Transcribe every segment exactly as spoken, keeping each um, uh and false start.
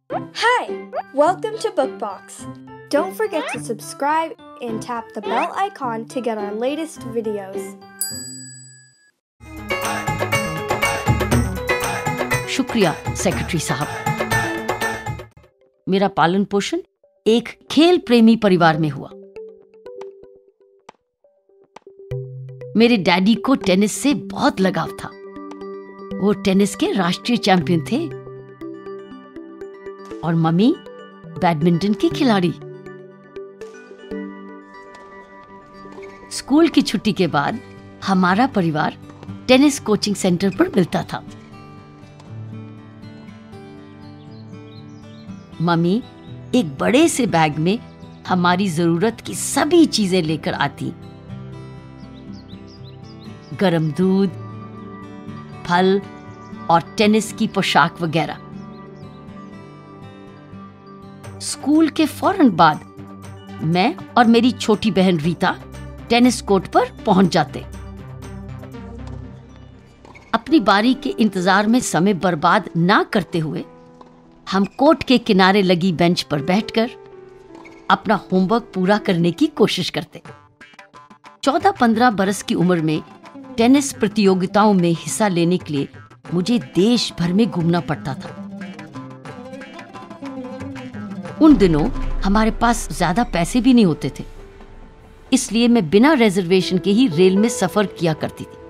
Hi, welcome to BookBox. Don't forget to subscribe and tap the bell icon to get our latest videos. शुक्रिया secretary साहब। मेरा पालन पोषण एक खेल प्रेमी परिवार में हुआ। मेरे डैडी को टेनिस से बहुत लगाव था। वो टेनिस के राष्ट्रीय चैंपियन थे और मम्मी बैडमिंटन की खिलाड़ी। स्कूल की छुट्टी के बाद हमारा परिवार टेनिस कोचिंग सेंटर पर मिलता था। मम्मी एक बड़े से बैग में हमारी जरूरत की सभी चीजें लेकर आती। गरम दूध, फल और टेनिस की पोशाक वगैरह। स्कूल के फौरन बाद मैं और मेरी छोटी बहन रीता टेनिस कोर्ट पर पहुंच जाते। अपनी बारी के इंतजार में समय बर्बाद ना करते हुए हम कोर्ट के किनारे लगी बेंच पर बैठकर अपना होमवर्क पूरा करने की कोशिश करते। चौदह पंद्रह बरस की उम्र में टेनिस प्रतियोगिताओं में हिस्सा लेने के लिए मुझे देश भर में घूमना पड़ता था। उन दिनों हमारे पास ज्यादा पैसे भी नहीं होते थे, इसलिए मैं बिना रिजर्वेशन के ही रेल में सफर किया करती थी।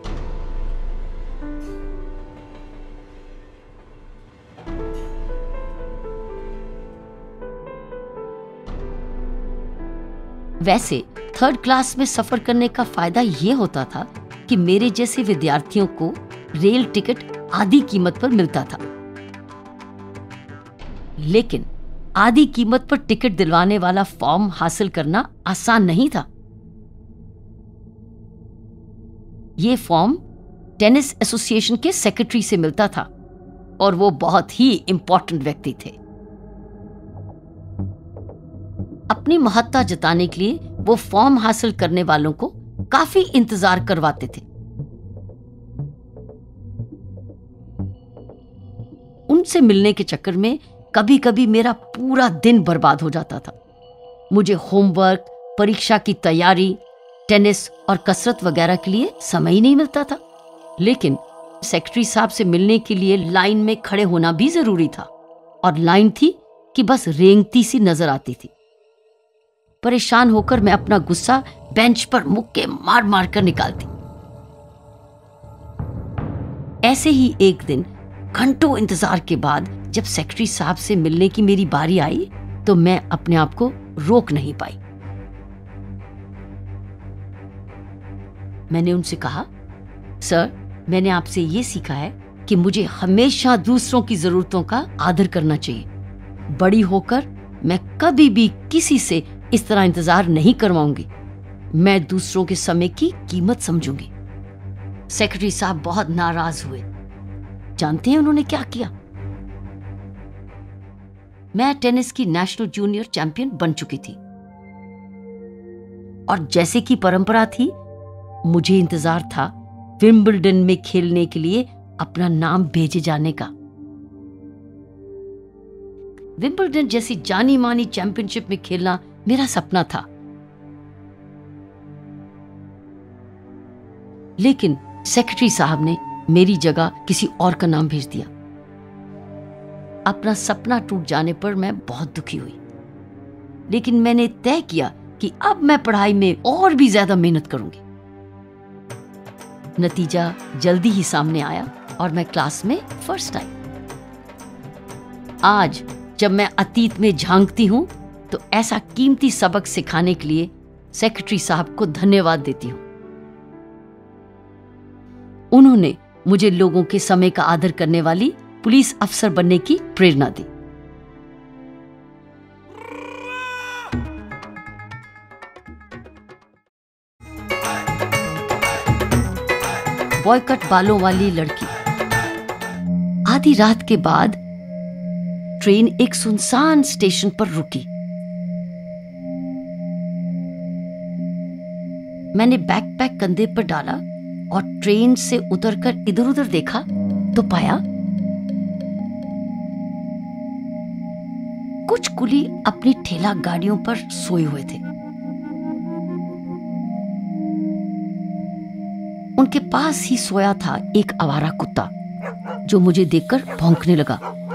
वैसे थर्ड क्लास में सफर करने का फायदा यह होता था कि मेरे जैसे विद्यार्थियों को रेल टिकट आधी कीमत पर मिलता था। लेकिन आधी कीमत पर टिकट दिलवाने वाला फॉर्म हासिल करना आसान नहीं था। यह फॉर्म टेनिस एसोसिएशन के सेक्रेटरी से मिलता था और वो बहुत ही इंपॉर्टेंट व्यक्ति थे। अपनी महत्ता जताने के लिए वो फॉर्म हासिल करने वालों को काफी इंतजार करवाते थे। उनसे मिलने के चक्कर में कभी कभी मेरा पूरा दिन बर्बाद हो जाता था। मुझे होमवर्क, परीक्षा की तैयारी, टेनिस और कसरत वगैरह के लिए समय ही नहीं मिलता था। लेकिन सेक्रेटरी साहब से मिलने के लिए लाइन में खड़े होना भी जरूरी था, और लाइन थी कि बस रेंगती सी नजर आती थी। परेशान होकर मैं अपना गुस्सा बेंच पर मुक्के मार मार कर निकालती। ऐसे ही एक दिन घंटों इंतजार के बाद जब सेक्रेटरी साहब से मिलने की मेरी बारी आई तो मैं अपने आप को रोक नहीं पाई। मैंने उनसे कहा, सर, मैंने आपसे ये सीखा है कि मुझे हमेशा दूसरों की जरूरतों का आदर करना चाहिए। बड़ी होकर मैं कभी भी किसी से इस तरह इंतजार नहीं करवाऊंगी। मैं दूसरों के समय की कीमत समझूंगी। सेक्रेटरी साहब बहुत नाराज हुए। जानते हैं उन्होंने क्या किया? मैं टेनिस की नेशनल जूनियर चैंपियन बन चुकी थी और जैसे कि परंपरा थी, मुझे इंतजार था विंबलडन में खेलने के लिए अपना नाम भेजे जाने का। विंबलडन जैसी जानी मानी चैंपियनशिप में खेलना मेरा सपना था। लेकिन सेक्रेटरी साहब ने मेरी जगह किसी और का नाम भेज दिया। अपना सपना टूट जाने पर मैं बहुत दुखी हुई, लेकिन मैंने तय किया कि अब मैं पढ़ाई में और भी ज्यादा मेहनत करूंगी। नतीजा जल्दी ही सामने आया और मैं क्लास में फर्स्ट आई। आज जब मैं अतीत में झांकती हूं तो ऐसा कीमती सबक सिखाने के लिए सेक्रेटरी साहब को धन्यवाद देती हूं। उन्होंने मुझे लोगों के समय का आदर करने वाली पुलिस अफसर बनने की प्रेरणा दी। बॉयकट बालों वाली लड़की। आधी रात के बाद ट्रेन एक सुनसान स्टेशन पर रुकी। मैंने बैकपैक कंधे पर डाला और ट्रेन से उतरकर इधर उधर देखा तो पाया कुछ कुली अपनी ठेला गाड़ियों पर सोए हुए थे। उनके पास ही सोया था एक आवारा कुत्ता जो मुझे देखकर भौंकने लगा।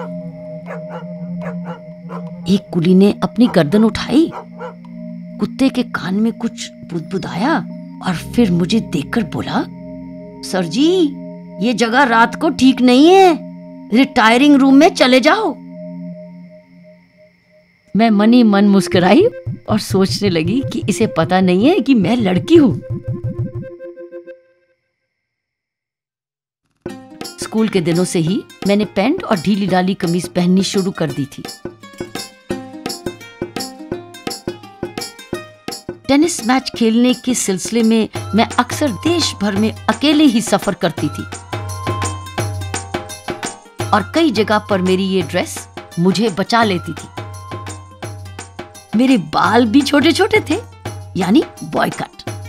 एक कुली ने अपनी गर्दन उठाई, कुत्ते के कान में कुछ बुदबुदाया और फिर मुझे देखकर बोला, सर जी, ये जगह रात को ठीक नहीं है, रिटायरिंग रूम में चले जाओ। मैं मन ही मन मुस्कुराई और सोचने लगी कि इसे पता नहीं है कि मैं लड़की हूं। स्कूल के दिनों से ही मैंने पैंट और ढीली ढाली कमीज पहननी शुरू कर दी थी। टेनिस मैच खेलने के सिलसिले में मैं अक्सर देश भर में अकेले ही सफर करती थी और कई जगह पर मेरी ये ड्रेस मुझे बचा लेती थी। मेरे बाल भी छोटे छोटे थे, यानी बॉय कट।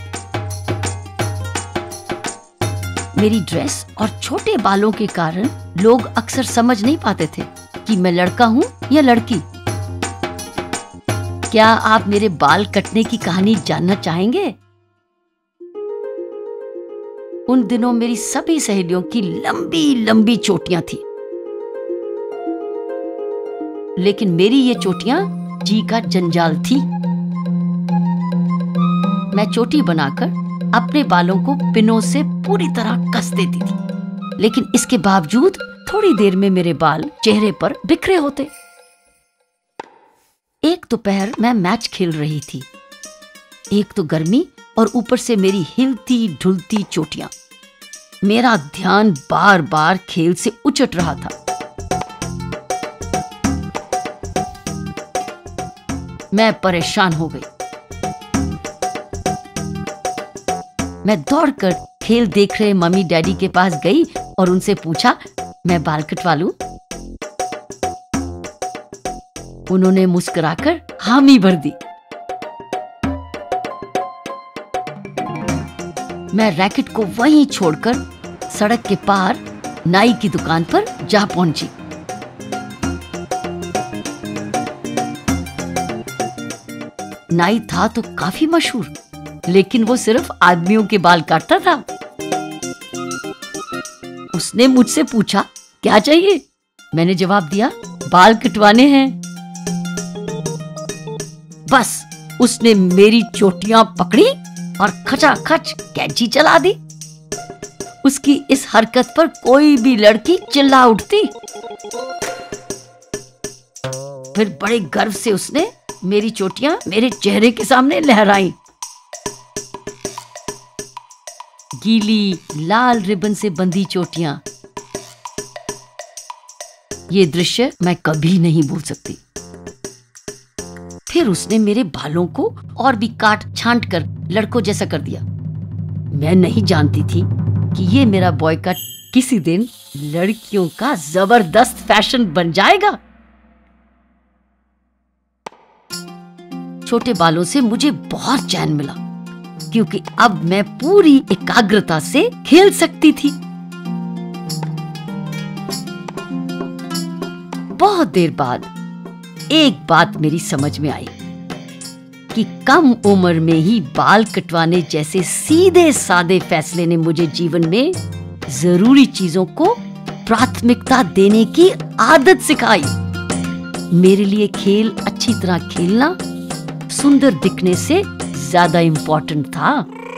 मेरी ड्रेस और छोटे बालों के कारण लोग अक्सर समझ नहीं पाते थे कि मैं लड़का हूं या लड़की। क्या आप मेरे बाल कटने की कहानी जानना चाहेंगे? उन दिनों मेरी सभी सहेलियों की लंबी लंबी चोटियां थी, लेकिन मेरी ये चोटियां जी का जंजाल थी। मैं चोटी बनाकर अपने बालों को पिनों से पूरी तरह कस देती थी, लेकिन इसके बावजूद थोड़ी देर में मेरे बाल चेहरे पर बिखरे होते। एक दोपहर मैं मैच खेल रही थी। एक तो गर्मी और ऊपर से मेरी हिलती ढुलती चोटियां। मेरा ध्यान बार बार खेल से उचट रहा था। मैं परेशान हो गई। मैं दौड़कर खेल देख रहे मम्मी डैडी के पास गई और उनसे पूछा, मैं बाल कटवा लूं? उन्होंने मुस्कुराकर हामी भर दी। मैं रैकेट को वहीं छोड़कर सड़क के पार नाई की दुकान पर जा पहुंची। नाई था तो काफी मशहूर, लेकिन वो सिर्फ आदमियों के बाल काटता था। उसने मुझसे पूछा, क्या चाहिए? मैंने जवाब दिया, बाल कटवाने हैं। बस उसने मेरी चोटियां पकड़ी और खचाखच कैंची चला दी। उसकी इस हरकत पर कोई भी लड़की चिल्ला उठती। फिर बड़े गर्व से उसने मेरी चोटियां मेरे चेहरे के सामने लहराई। गीली लाल रिबन से बंधी चोटियां। ये दृश्य मैं कभी नहीं भूल सकती। फिर उसने मेरे बालों को और भी काट छांट कर लड़कों जैसा कर दिया। मैं नहीं जानती थी कि ये मेरा बॉय कट किसी दिन लड़कियों का जबरदस्त फैशन बन जाएगा। छोटे बालों से मुझे बहुत चैन मिला, क्योंकि अब मैं पूरी एकाग्रता से खेल सकती थी। बहुत देर बाद एक बात मेरी समझ में आई कि कम उम्र में ही बाल कटवाने जैसे सीधे सादे फैसले ने मुझे जीवन में जरूरी चीजों को प्राथमिकता देने की आदत सिखाई। मेरे लिए खेल अच्छी तरह खेलना सुंदर दिखने से ज्यादा इंपॉर्टेंट था।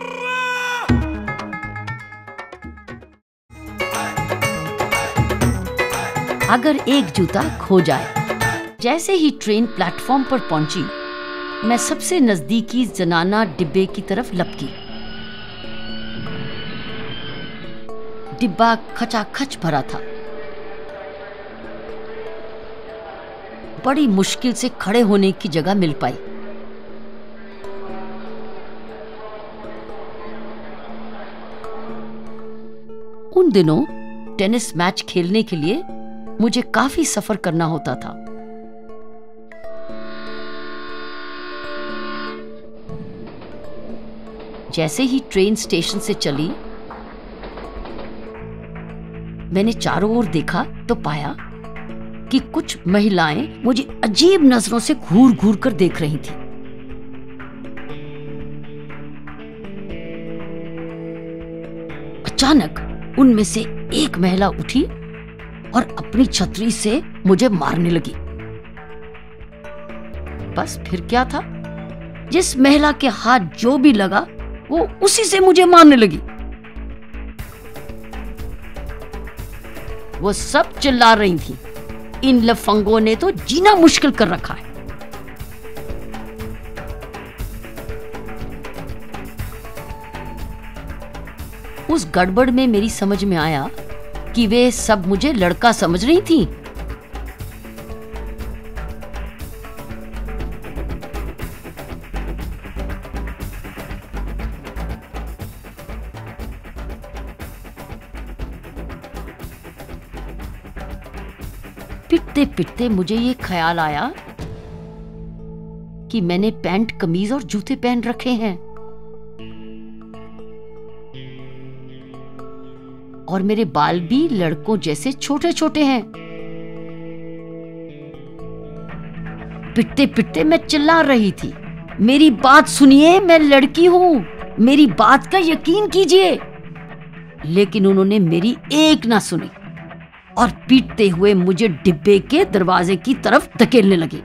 अगर एक जूता खो जाए। जैसे ही ट्रेन प्लेटफॉर्म पर पहुंची, मैं सबसे नजदीकी जनाना डिब्बे की तरफ लपकी। डिब्बा खचाखच भरा था। बड़ी मुश्किल से खड़े होने की जगह मिल पाई। उन दिनों टेनिस मैच खेलने के लिए मुझे काफी सफर करना होता था। जैसे ही ट्रेन स्टेशन से चली, मैंने चारों ओर देखा तो पाया कि कुछ महिलाएं मुझे अजीब नजरों से घूर घूर कर देख रही थी। अचानक उनमें से एक महिला उठी और अपनी छतरी से मुझे मारने लगी। बस फिर क्या था, जिस महिला के हाथ जो भी लगा वो उसी से मुझे मारने लगी। वो सब चिल्ला रही थी, इन लफंगों ने तो जीना मुश्किल कर रखा है। उस गड़बड़ में मेरी समझ में आया कि वे सब मुझे लड़का समझ रही थी। पिटते पिटते मुझे ये ख्याल आया कि मैंने पैंट, कमीज और जूते पहन रखे हैं और मेरे बाल भी लड़कों जैसे छोटे छोटे हैं। पिटते पिटते मैं चिल्ला रही थी, मेरी बात सुनिए, मैं लड़की हूं, मेरी बात का यकीन कीजिए। लेकिन उन्होंने मेरी एक ना सुनी और पीटते हुए मुझे डिब्बे के दरवाजे की तरफ धकेलने लगे।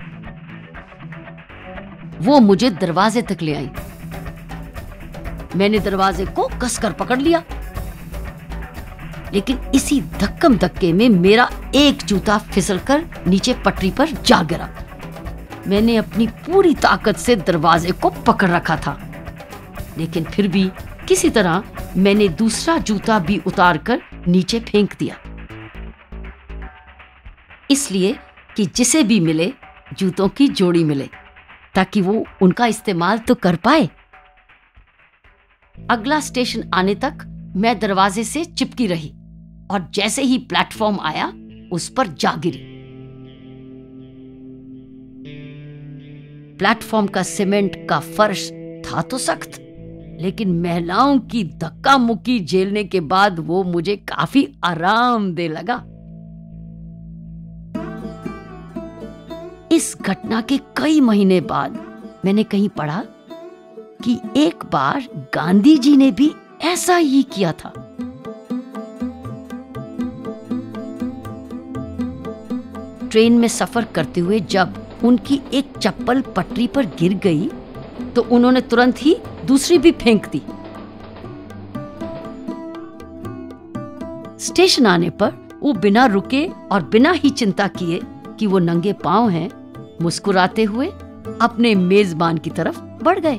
वो मुझे दरवाजे तक ले आई। मैंने दरवाजे को कसकर पकड़ लिया, लेकिन इसी धक्कम धक्के में मेरा एक जूता फिसलकर नीचे पटरी पर जा गिरा। मैंने अपनी पूरी ताकत से दरवाजे को पकड़ रखा था, लेकिन फिर भी किसी तरह मैंने दूसरा जूता भी उतारकर नीचे फेंक दिया, इसलिए कि जिसे भी मिले जूतों की जोड़ी मिले, ताकि वो उनका इस्तेमाल तो कर पाए। अगला स्टेशन आने तक मैं दरवाजे से चिपकी रही और जैसे ही प्लेटफॉर्म आया उस पर जा गिरी। प्लेटफॉर्म का सीमेंट का फर्श था तो सख्त, लेकिन महिलाओं की धक्का मुक्की झेलने के बाद वो मुझे काफी आरामदेह लगा। इस घटना के कई महीने बाद मैंने कहीं पढ़ा कि एक बार गांधी जी ने भी ऐसा ही किया था। ट्रेन में सफर करते हुए जब उनकी एक चप्पल पटरी पर गिर गई तो उन्होंने तुरंत ही दूसरी भी फेंक दी। स्टेशन आने पर वो बिना रुके और बिना ही चिंता किए कि वो नंगे पांव हैं, मुस्कुराते हुए अपने मेजबान की तरफ बढ़ गए।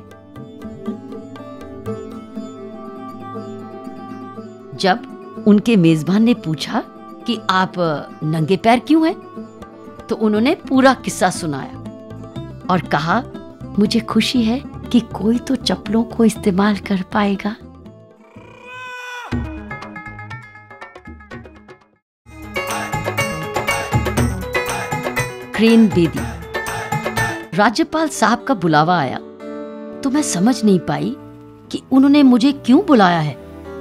जब उनके मेजबान ने पूछा कि आप नंगे पैर क्यों हैं, तो उन्होंने पूरा किस्सा सुनाया और कहा, मुझे खुशी है कि कोई तो चप्पलों को इस्तेमाल कर पाएगा। किरण बेदी। राज्यपाल साहब का बुलावा आया तो मैं समझ नहीं पाई कि उन्होंने मुझे क्यों बुलाया है।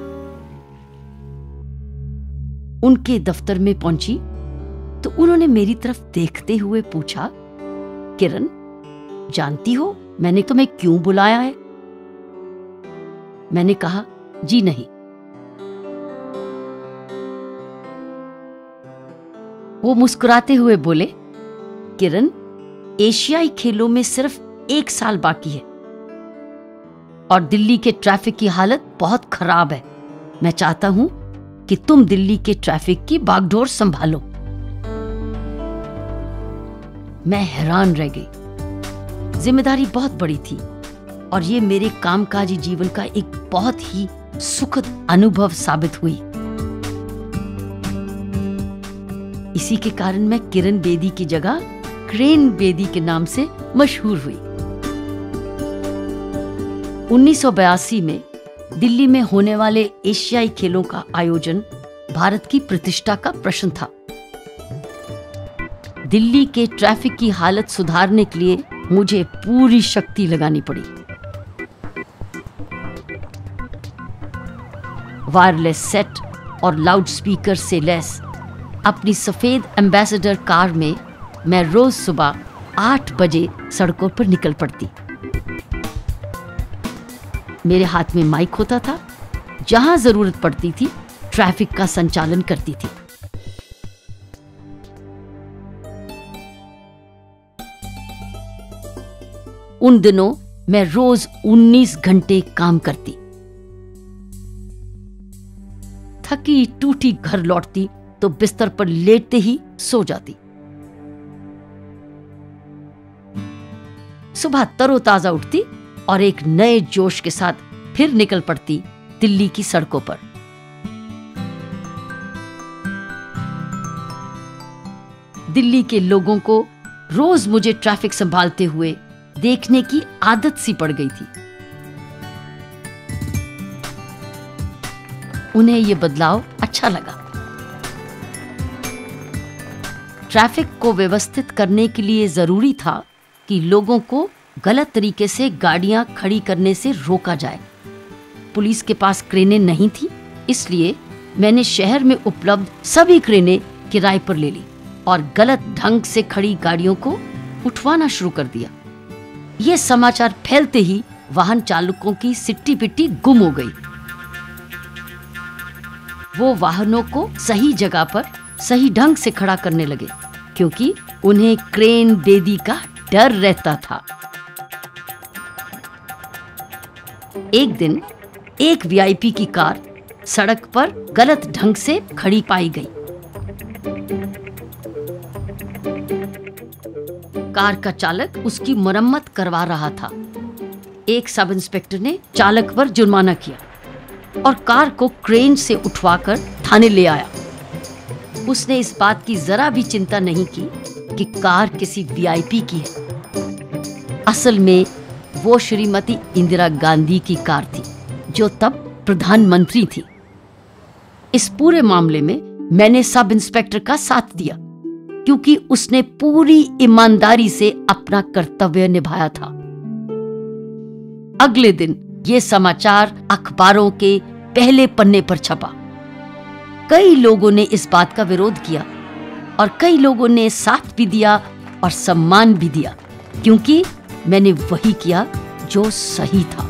उनके दफ्तर में पहुंची तो उन्होंने मेरी तरफ देखते हुए पूछा, किरण, जानती हो मैंने तुम्हें क्यों बुलाया है? मैंने कहा, जी नहीं। वो मुस्कुराते हुए बोले, किरण, एशियाई खेलों में सिर्फ एक साल बाकी है और दिल्ली के ट्रैफिक की हालत बहुत खराब है। मैं चाहता हूं कि तुम दिल्ली के ट्रैफिक की बागडोर संभालो। मैं हैरान रह गई। जिम्मेदारी बहुत बड़ी थी और ये मेरे कामकाजी जीवन का एक बहुत ही सुखद अनुभव साबित हुई। इसी के कारण मैं किरण बेदी की जगह किरण बेदी के नाम से मशहूर हुई। उन्नीस सौ बयासी में दिल्ली में होने वाले एशियाई खेलों का आयोजन भारत की प्रतिष्ठा का प्रश्न था। दिल्ली के ट्रैफिक की हालत सुधारने के लिए मुझे पूरी शक्ति लगानी पड़ी। वायरलेस सेट और लाउडस्पीकर से लैस अपनी सफेद एम्बेसडर कार में मैं रोज सुबह आठ बजे सड़कों पर निकल पड़ती। मेरे हाथ में माइक होता था। जहां जरूरत पड़ती थी ट्रैफिक का संचालन करती थी। उन दिनों मैं रोज उन्नीस घंटे काम करती। थकी टूटी घर लौटती तो बिस्तर पर लेटते ही सो जाती। सुबह तरोताजा उठती और एक नए जोश के साथ फिर निकल पड़ती दिल्ली की सड़कों पर। दिल्ली के लोगों को रोज मुझे ट्रैफिक संभालते हुए देखने की आदत सी पड़ गई थी। उन्हें यह बदलाव अच्छा लगा। ट्रैफिक को व्यवस्थित करने के लिए जरूरी था कि लोगों को गलत तरीके से गाड़ियां खड़ी करने से रोका जाए। पुलिस के पास क्रेनें नहीं थी, इसलिए मैंने शहर में उपलब्ध सभी क्रेनें किराए पर ले ली और गलत ढंग से खड़ी गाड़ियों को उठवाना शुरू कर दिया। ये समाचार फैलते ही वाहन चालकों की सिट्टी पिट्टी गुम हो गई। वो वाहनों को सही जगह पर सही ढंग से खड़ा करने लगे, क्योंकि उन्हें क्रेन बेदी का डर रहता था। एक दिन एक वीआईपी की कार सड़क पर गलत ढंग से खड़ी पाई गई। कार का चालक उसकी मरम्मत करवा रहा था। एक सब इंस्पेक्टर ने चालक पर जुर्माना किया और कार को क्रेन से उठवाकर थाने ले आया। उसने इस बात की जरा भी चिंता नहीं की कि कार किसी वीआईपी की है। असल में वो श्रीमती इंदिरा गांधी की कार थी, जो तब प्रधानमंत्री थी। इस पूरे मामले में मैंने सब इंस्पेक्टर का साथ दिया, क्योंकि उसने पूरी ईमानदारी से अपना कर्तव्य निभाया था। अगले दिन ये समाचार अखबारों के पहले पन्ने पर छपा। कई लोगों ने इस बात का विरोध किया और कई लोगों ने साथ भी दिया और सम्मान भी दिया, क्योंकि मैंने वही किया जो सही था।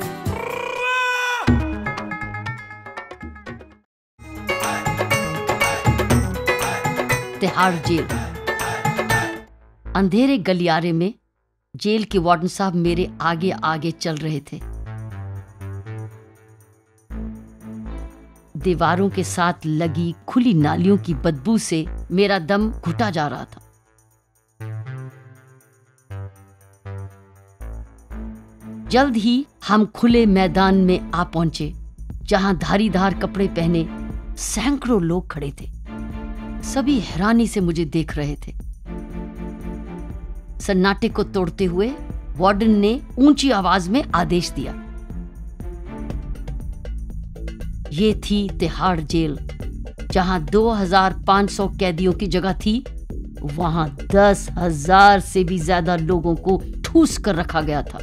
तिहाड़ जेल। अंधेरे गलियारे में जेल के वार्डन साहब मेरे आगे आगे चल रहे थे। दीवारों के साथ लगी खुली नालियों की बदबू से मेरा दम घुटा जा रहा था। जल्द ही हम खुले मैदान में आ पहुंचे, जहां धारीदार कपड़े पहने सैकड़ों लोग खड़े थे। सभी हैरानी से मुझे देख रहे थे। सन्नाटे को तोड़ते हुए वार्डन ने ऊंची आवाज में आदेश दिया। ये थी तिहाड़ जेल। जहां दो हज़ार पाँच सौ कैदियों की जगह थी, वहां दस हजार से भी ज्यादा लोगों को ठूस कर रखा गया था।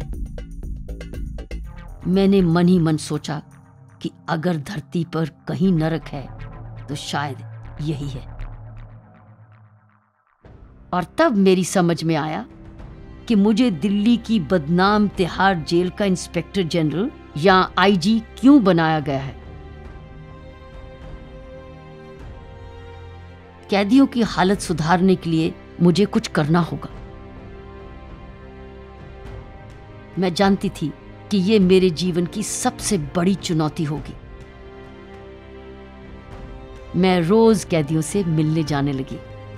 मैंने मन ही मन सोचा कि अगर धरती पर कहीं नरक है तो शायद यही है। और तब मेरी समझ में आया कि मुझे दिल्ली की बदनाम तिहाड़ जेल का इंस्पेक्टर जनरल या आईजी क्यों बनाया गया है। कैदियों की हालत सुधारने के लिए मुझे कुछ करना होगा। मैं जानती थी कि ये मेरे जीवन की सबसे बड़ी चुनौती होगी। मैं रोज कैदियों से मिलने जाने लगी।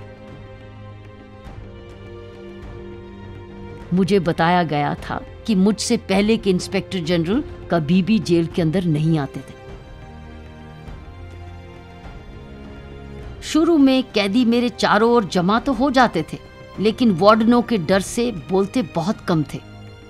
मुझे बताया गया था कि मुझसे पहले के इंस्पेक्टर जनरल कभी भी जेल के अंदर नहीं आते थे। शुरू में कैदी मेरे चारों ओर जमा तो हो जाते थे, लेकिन वार्डनों के डर से बोलते बहुत कम थे।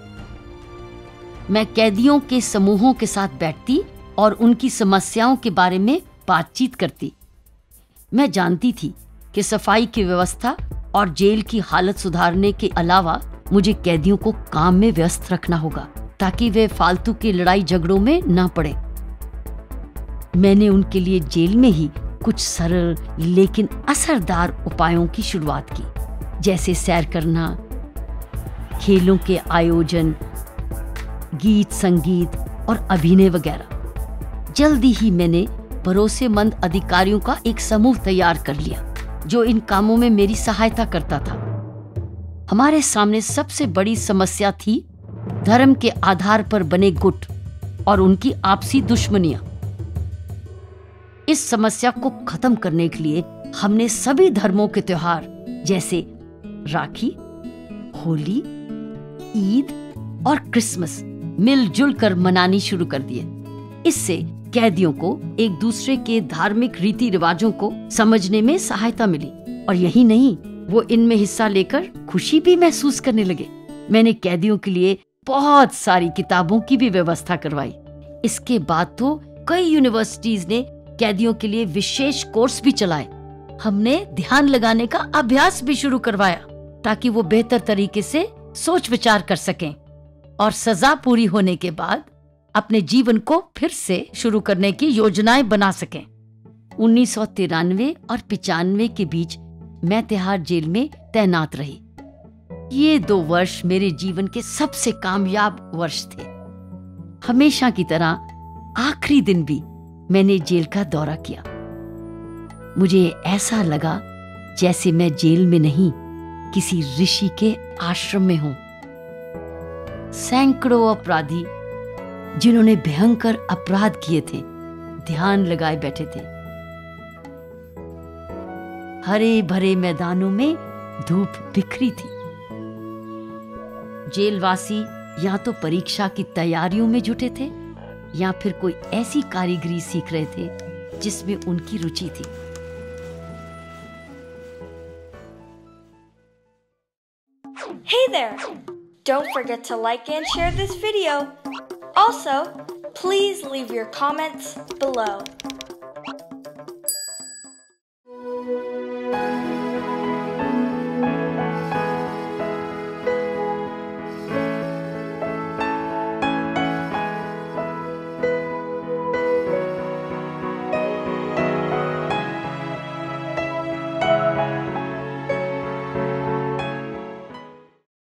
मैं कैदियों के समूहों के साथ बैठती और उनकी समस्याओं के बारे में बातचीत करती। मैं जानती थी कि सफाई की व्यवस्था और जेल की हालत सुधारने के अलावा मुझे कैदियों को काम में व्यस्त रखना होगा, ताकि वे फालतू की लड़ाई झगड़ों में ना पड़े। मैंने उनके लिए जेल में ही कुछ सरल लेकिन असरदार उपायों की शुरुआत की, जैसे सैर करना, खेलों के आयोजन, गीत संगीत और अभिनय वगैरह। जल्दी ही मैंने भरोसेमंद अधिकारियों का एक समूह तैयार कर लिया जो इन कामों में मेरी सहायता करता था। हमारे सामने सबसे बड़ी समस्या थी धर्म के आधार पर बने गुट और उनकी आपसी दुश्मनियां। इस समस्या को खत्म करने के लिए हमने सभी धर्मों के त्योहार जैसे राखी, होली, ईद और क्रिसमस मिलजुल कर मनानी शुरू कर दिए। इससे कैदियों को एक दूसरे के धार्मिक रीति रिवाजों को समझने में सहायता मिली और यही नहीं, वो इनमें हिस्सा लेकर खुशी भी महसूस करने लगे। मैंने कैदियों के लिए बहुत सारी किताबों की भी व्यवस्था करवाई। इसके बाद तो कई यूनिवर्सिटीज ने कैदियों के लिए विशेष कोर्स भी चलाए। हमने ध्यान लगाने का अभ्यास भी शुरू करवाया ताकि वो बेहतर तरीके से सोच विचार कर सकें और सजा पूरी होने के बाद अपने जीवन को फिर से शुरू करने की योजनाएं बना सकें। उन्नीस सौ तिरानवे और पिचानवे के बीच मैं तिहाड़ जेल में तैनात रही। ये दो वर्ष मेरे जीवन के सबसे कामयाब वर्ष थे। हमेशा की तरह आखिरी दिन भी मैंने जेल का दौरा किया। मुझे ऐसा लगा जैसे मैं जेल में नहीं, किसी ऋषि के आश्रम में हूं। सैकड़ों अपराधी जिन्होंने भयंकर अपराध किए थे ध्यान लगाए बैठे थे। हरे भरे मैदानों में धूप बिखरी थी। जेलवासी या तो परीक्षा की तैयारियों में जुटे थे या फिर कोई ऐसी कारीगरी सीख रहे थे जिसमें उनकी रुचि थी। Hey there! Don't forget to like and share this video. Also, please leave your comments below.